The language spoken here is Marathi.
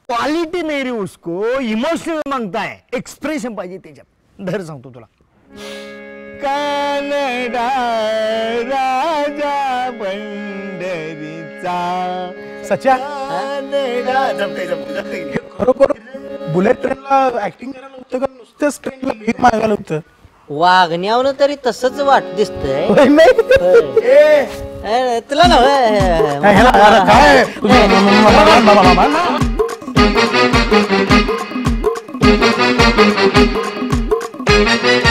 क्वालिटी नाही रे उसको, इमोशनल मागताय, एक्सप्रेशन पाहिजे त्याच्यात. धर सांगतो तुला. कानडा राजा पंढरीचा सच्या खरोखर बुलेट ट्रेनला ऍक्टिंग करायला होतं का नुसतंच ट्रेनला भीक मागायला होतं? वागण्यावर तरी तसंच वाट दिसतंय. तुला ना काय